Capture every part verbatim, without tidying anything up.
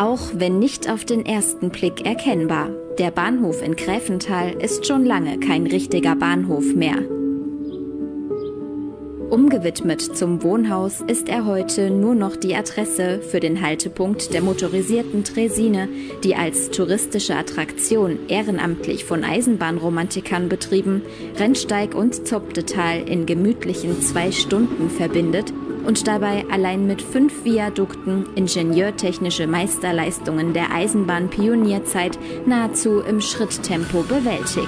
Auch wenn nicht auf den ersten Blick erkennbar. Der Bahnhof in Gräfenthal ist schon lange kein richtiger Bahnhof mehr. Umgewidmet zum Wohnhaus ist er heute nur noch die Adresse für den Haltepunkt der motorisierten Draisine, die als touristische Attraktion ehrenamtlich von Eisenbahnromantikern betrieben, Rennsteig und Zobdetal in gemütlichen zwei Stunden verbindet und dabei allein mit fünf Viadukten ingenieurtechnische Meisterleistungen der Eisenbahnpionierzeit nahezu im Schritttempo bewältigt.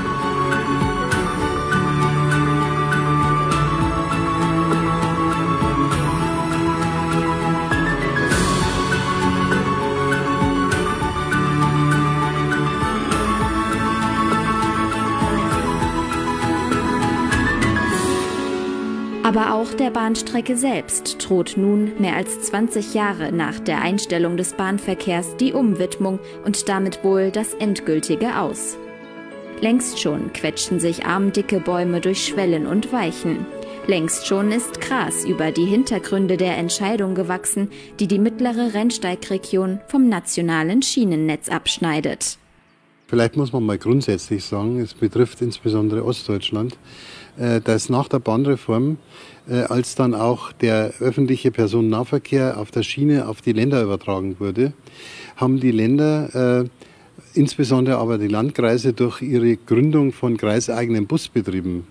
Aber auch der Bahnstrecke selbst droht nun, mehr als zwanzig Jahre nach der Einstellung des Bahnverkehrs, die Umwidmung und damit wohl das endgültige Aus. Längst schon quetschen sich armdicke Bäume durch Schwellen und Weichen. Längst schon ist Gras über die Hintergründe der Entscheidung gewachsen, die die mittlere Rennsteigregion vom nationalen Schienennetz abschneidet. Vielleicht muss man mal grundsätzlich sagen, es betrifft insbesondere Ostdeutschland, dass nach der Bahnreform, als dann auch der öffentliche Personennahverkehr auf der Schiene auf die Länder übertragen wurde, haben die Länder, insbesondere aber die Landkreise, durch ihre Gründung von kreiseigenen Busbetrieben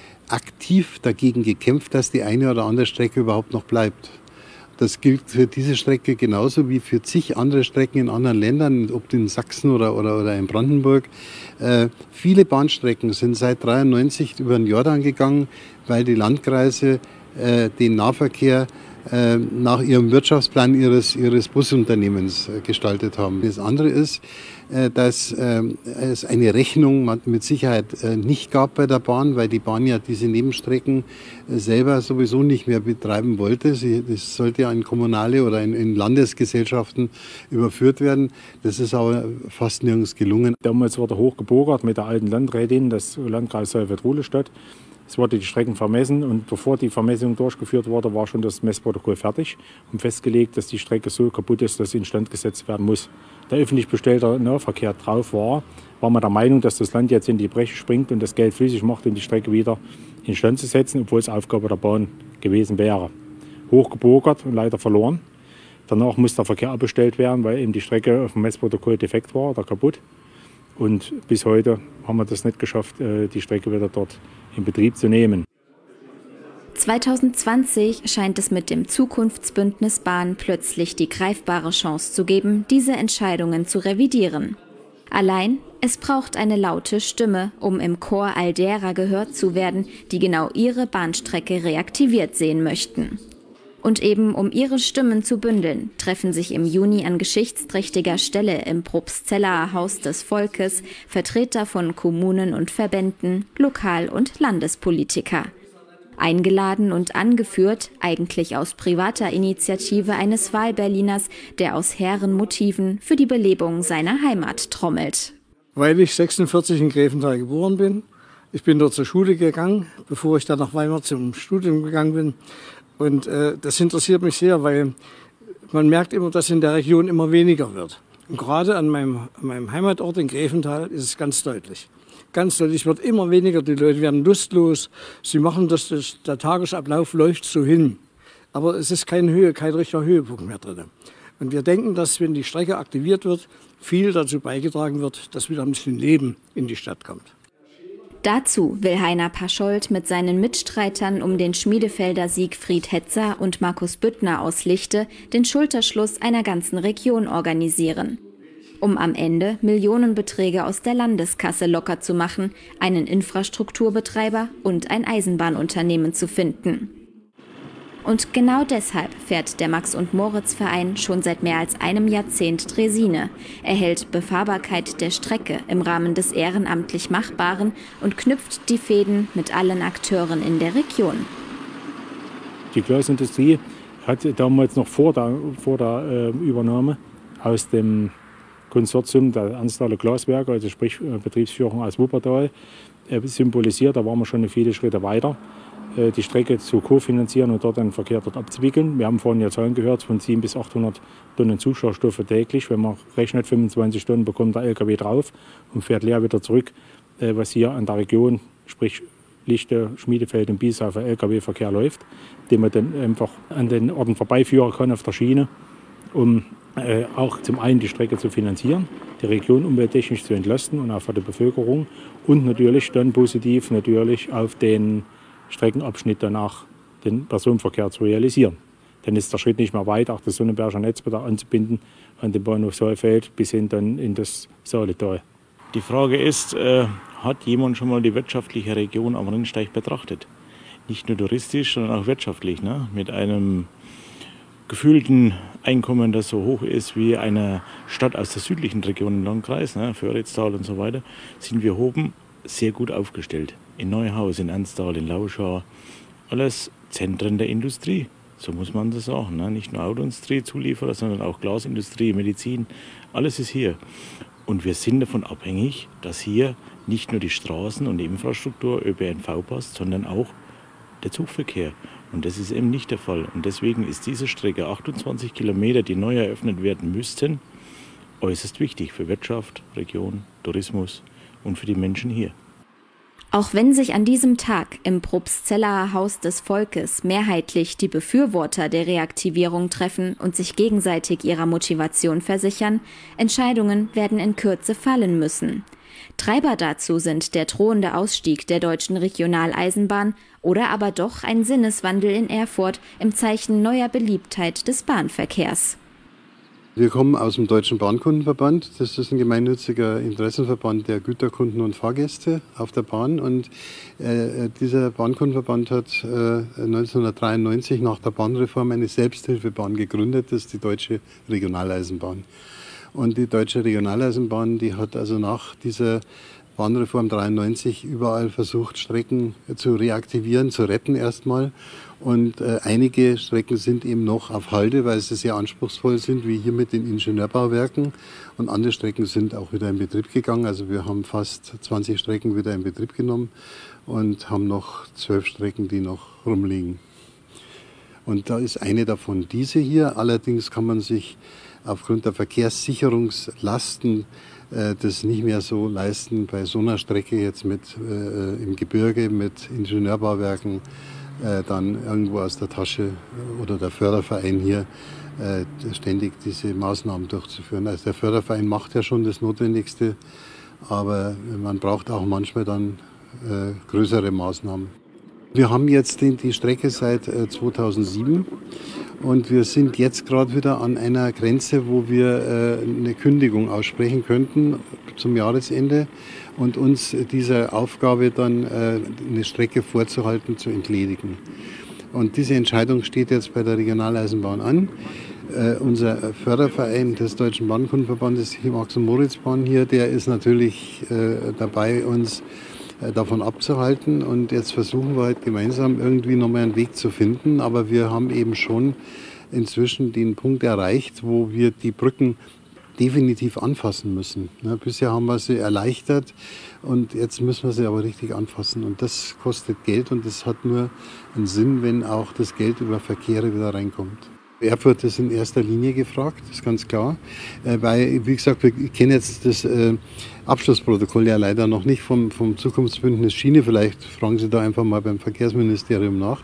aktiv dagegen gekämpft, dass die eine oder andere Strecke überhaupt noch bleibt. Das gilt für diese Strecke genauso wie für zig andere Strecken in anderen Ländern, ob in Sachsen oder, oder, oder in Brandenburg. Äh, viele Bahnstrecken sind seit neunzehnhundertdreiundneunzig über den Jordan gegangen, weil die Landkreise äh, den Nahverkehr äh, nach ihrem Wirtschaftsplan ihres, ihres Busunternehmens äh, gestaltet haben. Das andere ist, äh, dass äh, es eine Rechnung mit Sicherheit äh, nicht gab bei der Bahn, weil die Bahn ja diese Nebenstrecken äh, selber sowieso nicht mehr betreiben wollte. Sie, das sollte ja in kommunale oder in, in Landesgesellschaften überführt werden. Das ist aber fast nirgends gelungen. Damals wurde hochgebogert mit der alten Landrätin des Landkreises Solfeld-Ruhlestadt. Es wurde die Strecken vermessen und bevor die Vermessung durchgeführt wurde, war schon das Messprotokoll fertig und festgelegt, dass die Strecke so kaputt ist, dass sie instand gesetzt werden muss. Der öffentlich bestellte Nahverkehr drauf war, war man der Meinung, dass das Land jetzt in die Breche springt und das Geld flüssig macht, um die Strecke wieder instand zu setzen, obwohl es Aufgabe der Bahn gewesen wäre. Hochgebogert und leider verloren. Danach muss der Verkehr abbestellt werden, weil eben die Strecke auf dem Messprotokoll defekt war oder kaputt. Und bis heute haben wir das nicht geschafft, die Strecke wieder dort in Betrieb zu nehmen. zwanzig zwanzig scheint es mit dem Zukunftsbündnis Bahn plötzlich die greifbare Chance zu geben, diese Entscheidungen zu revidieren. Allein, es braucht eine laute Stimme, um im Chor all derer gehört zu werden, die genau ihre Bahnstrecke reaktiviert sehen möchten. Und eben um ihre Stimmen zu bündeln, treffen sich im Juni an geschichtsträchtiger Stelle im Probstzellaer Haus des Volkes Vertreter von Kommunen und Verbänden, Lokal- und Landespolitiker. Eingeladen und angeführt, eigentlich aus privater Initiative eines Wahlberliners, der aus hehren Motiven für die Belebung seiner Heimat trommelt. Weil ich sechsundvierzig in Gräfenthal geboren bin. Ich bin dort zur Schule gegangen, bevor ich dann nach Weimar zum Studium gegangen bin. Und äh, das interessiert mich sehr, weil man merkt immer, dass in der Region immer weniger wird. Und gerade an meinem, an meinem Heimatort in Gräfenthal ist es ganz deutlich. Ganz deutlich wird immer weniger, die Leute werden lustlos. Sie machen das, das der Tagesablauf läuft so hin. Aber es ist kein, Höhe, kein richtiger Höhepunkt mehr drin. Und wir denken, dass wenn die Strecke aktiviert wird, viel dazu beigetragen wird, dass wieder ein bisschen Leben in die Stadt kommt. Dazu will Heiner Paschold mit seinen Mitstreitern um den Schmiedefelder Siegfried Hetzer und Markus Büttner aus Lichte den Schulterschluss einer ganzen Region organisieren. Um am Ende Millionenbeträge aus der Landeskasse locker zu machen, einen Infrastrukturbetreiber und ein Eisenbahnunternehmen zu finden. Und genau deshalb fährt der Max-und-Moritz-Verein schon seit mehr als einem Jahrzehnt Draisine. Er hält Befahrbarkeit der Strecke im Rahmen des ehrenamtlich Machbaren und knüpft die Fäden mit allen Akteuren in der Region. Die Glasindustrie hat damals noch vor der, vor der äh, Übernahme aus dem Konsortium der Ernstaler Glaswerke, also sprich äh, Betriebsführung aus Wuppertal, äh, symbolisiert. Da waren wir schon viele Schritte weiter. die Strecke zu kofinanzieren und dort den Verkehr dort abzuwickeln. Wir haben vorhin ja Zahlen gehört von siebenhundert bis achthundert Tonnen Zuschauerstoffe täglich. Wenn man rechnet, fünfundzwanzig Stunden bekommt der L K W drauf und fährt leer wieder zurück, was hier an der Region, sprich Lichte, Schmiedefeld und Biesau für L K W-Verkehr läuft, den man dann einfach an den Orten vorbeiführen kann auf der Schiene, um äh, auch zum einen die Strecke zu finanzieren, die Region umwelttechnisch zu entlasten und auch für die Bevölkerung und natürlich dann positiv natürlich auf den Streckenabschnitt danach den Personenverkehr zu realisieren. Dann ist der Schritt nicht mehr weit, auch das Sonnenberger Netz wieder anzubinden an den Bahnhof Saalfeld bis hin dann in das Saaletal. Die Frage ist, äh, hat jemand schon mal die wirtschaftliche Region am Rennsteig betrachtet? Nicht nur touristisch, sondern auch wirtschaftlich. Ne? Mit einem gefühlten Einkommen, das so hoch ist wie eine Stadt aus der südlichen Region im Landkreis, ne? Föritztal und so weiter, sind wir oben sehr gut aufgestellt. In Neuhaus, in Anstal, in Lauschau, alles Zentren der Industrie. So muss man das sagen. Ne? Nicht nur Autoindustrie, Zulieferer, sondern auch Glasindustrie, Medizin, alles ist hier. Und wir sind davon abhängig, dass hier nicht nur die Straßen und die Infrastruktur Ö P N V passt, sondern auch der Zugverkehr. Und das ist eben nicht der Fall. Und deswegen ist diese Strecke, achtundzwanzig Kilometer, die neu eröffnet werden müssten, äußerst wichtig für Wirtschaft, Region, Tourismus und für die Menschen hier. Auch wenn sich an diesem Tag im Probstzellaer Haus des Volkes mehrheitlich die Befürworter der Reaktivierung treffen und sich gegenseitig ihrer Motivation versichern, Entscheidungen werden in Kürze fallen müssen. Treiber dazu sind der drohende Ausstieg der Deutschen Regionaleisenbahn oder aber doch ein Sinneswandel in Erfurt im Zeichen neuer Beliebtheit des Bahnverkehrs. Wir kommen aus dem Deutschen Bahnkundenverband. Das ist ein gemeinnütziger Interessenverband der Güterkunden und Fahrgäste auf der Bahn. Und äh, dieser Bahnkundenverband hat äh, neunzehnhundertdreiundneunzig nach der Bahnreform eine Selbsthilfebahn gegründet. Das ist die Deutsche Regionaleisenbahn. Und die Deutsche Regionaleisenbahn, die hat also nach dieser Bahnreform dreiundneunzig überall versucht, Strecken zu reaktivieren, zu retten erstmal. Und äh, einige Strecken sind eben noch auf Halde, weil sie sehr anspruchsvoll sind, wie hier mit den Ingenieurbauwerken. Und andere Strecken sind auch wieder in Betrieb gegangen. Also wir haben fast zwanzig Strecken wieder in Betrieb genommen und haben noch zwölf Strecken, die noch rumliegen. Und da ist eine davon diese hier. Allerdings kann man sich aufgrund der Verkehrssicherungslasten äh, das nicht mehr so leisten bei so einer Strecke jetzt mit äh, im Gebirge mit Ingenieurbauwerken äh, dann irgendwo aus der Tasche oder der Förderverein hier äh, ständig diese Maßnahmen durchzuführen. Also der Förderverein macht ja schon das Notwendigste, aber man braucht auch manchmal dann äh, größere Maßnahmen. Wir haben jetzt die, die Strecke seit äh, zweitausendsieben. Und wir sind jetzt gerade wieder an einer Grenze, wo wir äh, eine Kündigung aussprechen könnten zum Jahresende und uns dieser Aufgabe dann äh, eine Strecke vorzuhalten, zu entledigen. Und diese Entscheidung steht jetzt bei der Regionaleisenbahn an. Äh, unser Förderverein des Deutschen Bahnkundenverbandes, die Max- und Moritzbahn hier, der ist natürlich äh, dabei, uns davon abzuhalten. Und jetzt versuchen wir halt gemeinsam irgendwie nochmal einen Weg zu finden. Aber wir haben eben schon inzwischen den Punkt erreicht, wo wir die Brücken definitiv anfassen müssen. Ja, bisher haben wir sie erleichtert und jetzt müssen wir sie aber richtig anfassen. Und das kostet Geld und das hat nur einen Sinn, wenn auch das Geld über Verkehre wieder reinkommt. Erfurt ist in erster Linie gefragt, das ist ganz klar, weil, wie gesagt, wir kennen jetzt das Abschlussprotokoll ja leider noch nicht vom, vom Zukunftsbündnis Schiene. Vielleicht fragen Sie da einfach mal beim Verkehrsministerium nach.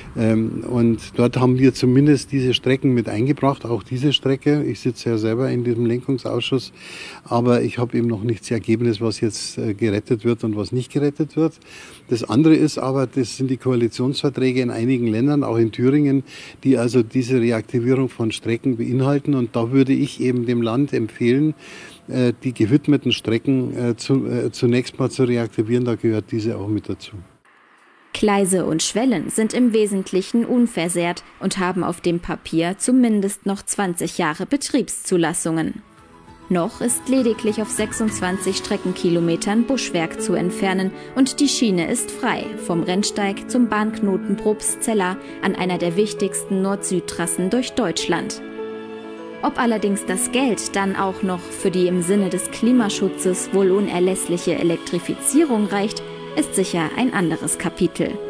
Und dort haben wir zumindest diese Strecken mit eingebracht, auch diese Strecke. Ich sitze ja selber in diesem Lenkungsausschuss, aber ich habe eben noch nicht das Ergebnis, was jetzt gerettet wird und was nicht gerettet wird. Das andere ist aber, das sind die Koalitionsverträge in einigen Ländern, auch in Thüringen, die also diese Reaktivierung von Strecken beinhalten. Und da würde ich eben dem Land empfehlen, die gewidmeten Strecken zunächst mal zu reaktivieren. Da gehört diese auch mit dazu. Gleise und Schwellen sind im Wesentlichen unversehrt und haben auf dem Papier zumindest noch zwanzig Jahre Betriebszulassungen. Noch ist lediglich auf sechsundzwanzig Streckenkilometern Buschwerk zu entfernen und die Schiene ist frei vom Rennsteig zum Bahnknoten Probstzella an einer der wichtigsten Nord-Süd-Trassen durch Deutschland. Ob allerdings das Geld dann auch noch für die im Sinne des Klimaschutzes wohl unerlässliche Elektrifizierung reicht, ist sicher ein anderes Kapitel.